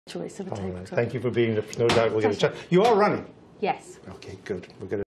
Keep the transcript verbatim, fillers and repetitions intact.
choice of a All tabletop. right. Thank you for being here. No doubt we'll get a chat. You are running? Yes. Okay, good. We're going to